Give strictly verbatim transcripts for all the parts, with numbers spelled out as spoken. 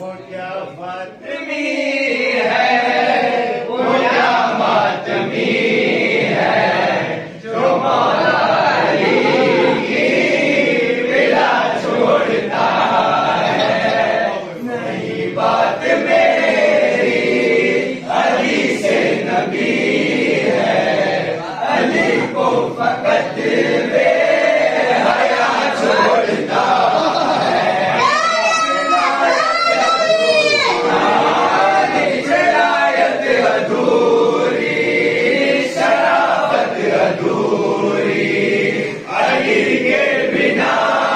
وہ کیا فاطمی ہے، وہ کیا ماتمی ہے، جو مولا علی کی بلا چھوڑتا ہے. نہیں بات میری علی سے نبی ہے، علی کو فقط بے حیا چھوڑتا ہے. شرافت ادھوری، شرافت ادھوری، علی کے بنا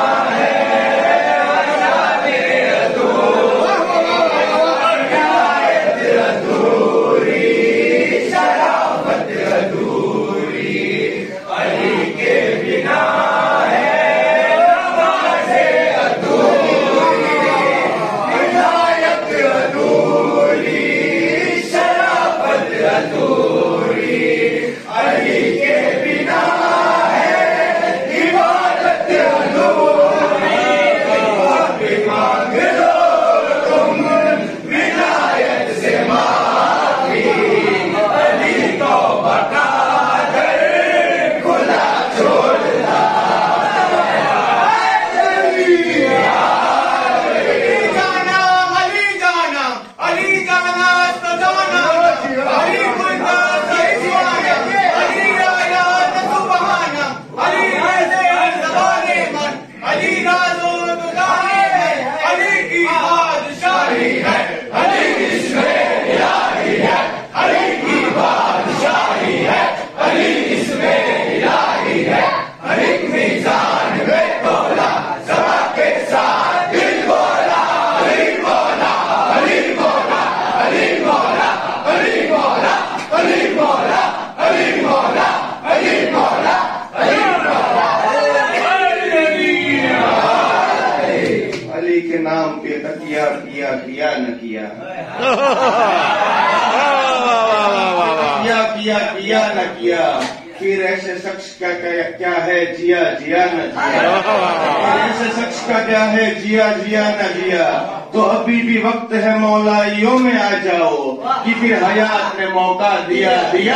کیا کیا نہ کیا، پھر ایسے شخص کا کیا ہے جیا جیا نہ جیا، ایسے شخص کا کیا ہے جیا جیا نہ جیا. تو ابھی بھی وقت ہے مولائیوں میں آ جاؤ، کہ پھر حیات نے موقع دیا دیا.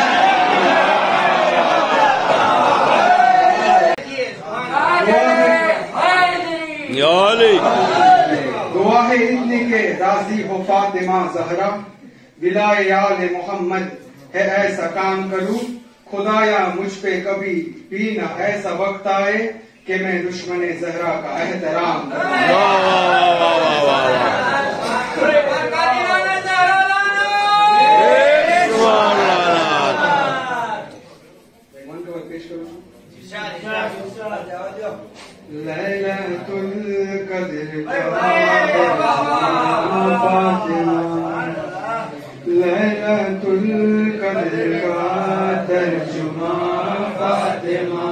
دعا ہے اتنی کہ راضی ہو فاطمہ زہرا، ولائے آل محمد ہے ایسا کام کروں. خدایا مجھ پہ کبھی بھی نہ ایسا وقت آئے کہ میں دشمن زہرا کا احترام لیلۃ القدر فاطمہ، لیلۃ القدر کا ترجمہ فاطمہ،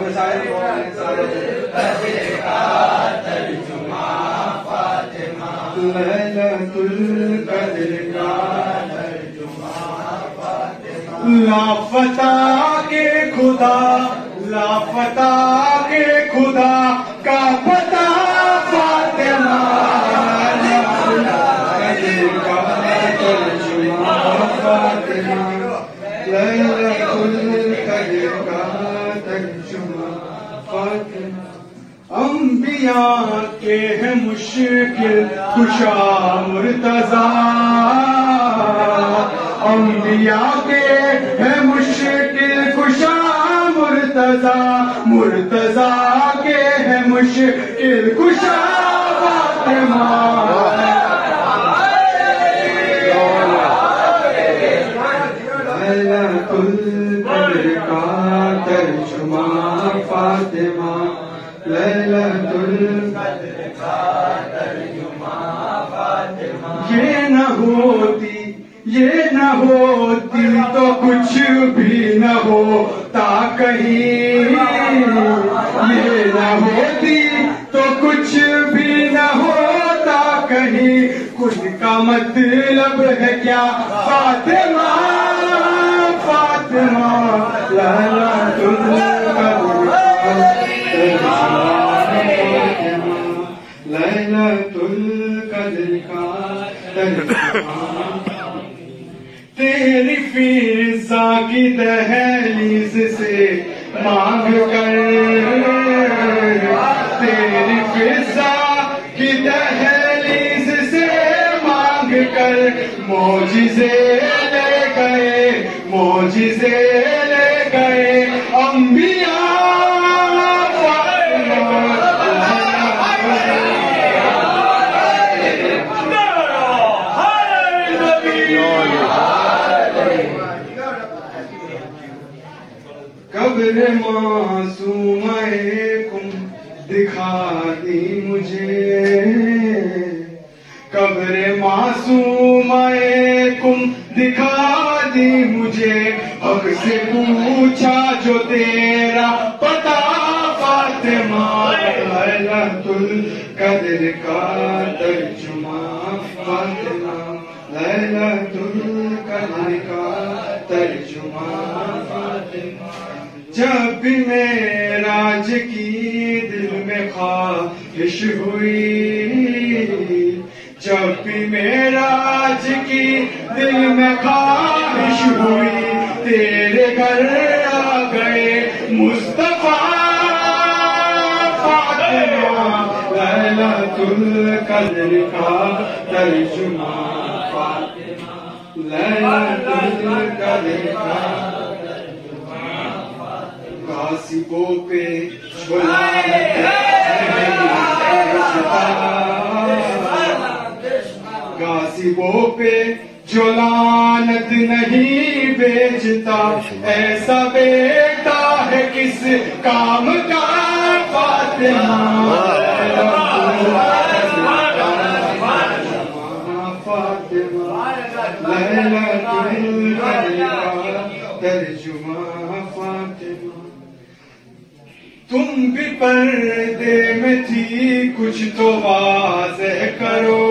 لیلۃ القدر کا ترجمہ فاطمہ. لاپتہ کے خدا، لاپتہ کے خدا کا پتہ فاطمہ، لیلۃ القدر کا ترجمہ فاطمہ. انبیاء کے ہے مشکل کشا مرتضیٰ، انبیاء کے ہے مشکل کشا مرتضیٰ، مرتضیٰ کے ہے مشکل کشا فاطمہ. لیلۃ القدر کا ترجمہ فاطمہ، لیلۃ القدر کا ترجمہ فاطمہ. یہ نہ ہوتی، یہ نہ ہوتی تو کچھ بھی نہ ہوتا کہیں، یہ نہ ہوتی تو کچھ بھی نہ ہوتا کہیں. کچھ کا مطلب ہے کیا فاطمہ، فاطمہ لیلۃ القدر کا لیلۃ القدر کا ترجمہ تیری فضا کی دہلیز سے مانگ کر تیری فضا کی دہلیز سے مانگ کر معجزے لے گئے معجزے لے گئے انبیاء قبر معصومہ کم دکھا دی مجھے قبر معصومہ کم دکھا دی مجھے حق سے پوچھا جو تیرا پتا فاطمہ لیلۃ القدر کا ترجمہ فاطمہ لیلۃ القدر کا ترجمہ فاطمہ جب بھی معراج کی دل میں خواہش ہوئی جب بھی معراج کی دل میں خواہش ہوئی تیرے گھر آ گئے مصطفیٰ فاطمہ لیلۃ القدر کا ترجمہ فاطمہ لیلۃ القدر کا غاصبوں پہ غاصبوں پہ جو لعنت نہیں بیچتا ایسا بیٹا ہے کس کام کا فاطمہ فاطمہ لیلۃ القدر کا ترجمہ فاطمہ تم بھی پردے میں تھی کچھ تو واضح کرو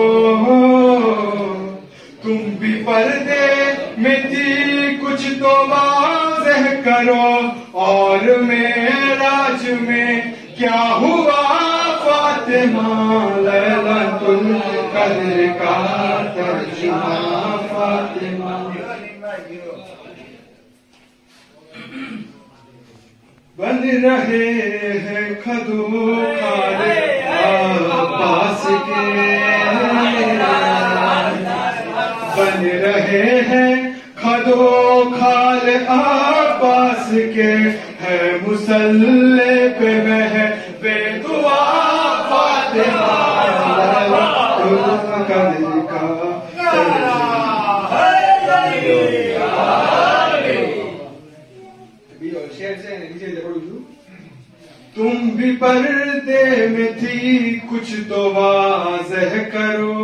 تم بھی پردے میں تھی کچھ تو واضح کرو اور معراج میں کیا ہوا فاطمہ لیلۃ القدر کا ترجمہ فاطمہ بن رہے ہیں کھدو کھال عباس کے بن رہے ہیں کھدو کھال عباس کے ہے مسلح پہ میں بے دعا فاطمہ لیلۃ القدر کا تم بھی پردے میں تھی کچھ تو واضح کرو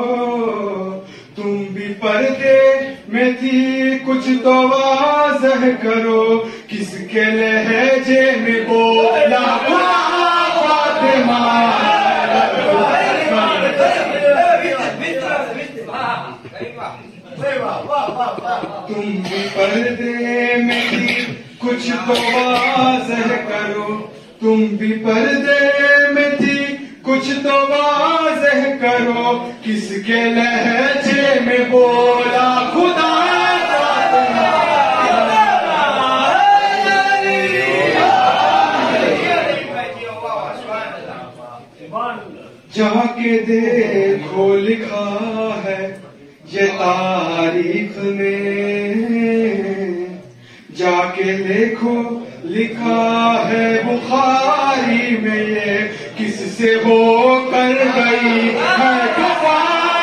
تم بھی پردے میں تھی کچھ تو واضح کرو کس کے لہجے میں بولا فاطمہ تم بھی پردے میں تھی کچھ تو واضح کرو تم بھی پردے میں تھی کچھ تو واضح کرو کس کے لہجے میں بولا خدا جا کے دیکھو لکھا ہے یہ تاریخ میں جا کے دیکھو لکھا ہے بخاری میں یہ کس سے ہو کر گئی ہے وفا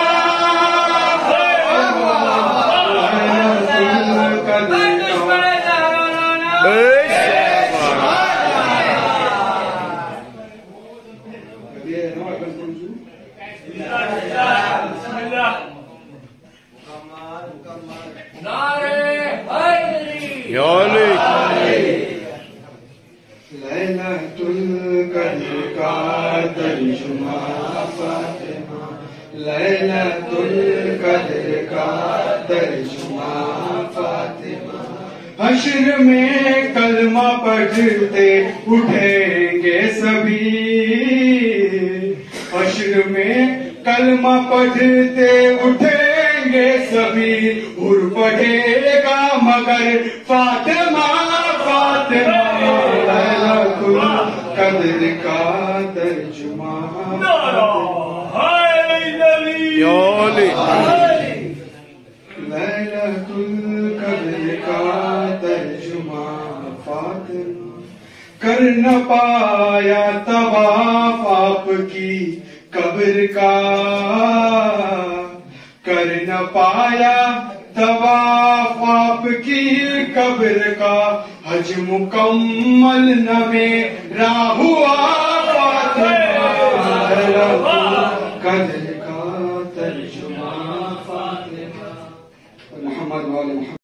لیلۃ القدر کا ترجمہ فاطمہ لیلۃ القدر کا ترجمہ فاطمہ حشر میں کلمہ پڑھتے اٹھیں گے سبھی حشر میں کلمہ پڑھتے اٹھیں گے سبھی، حر پڑھے گا مگر فاطمہ فاطمہ، لیلۃ القدر کا ترجمہ، لیلۃ القدر کا ترجمہ فاطمہ، کر نہ پایا طواف آپ کی قبر کا، کر نہ پایا طواف آپ کی قبر کا، حج مکمل نہ میرا ہوا فاطمہ، لیلۃ القدر کا ترجمہ فاطمہ، محمد وآل محمد۔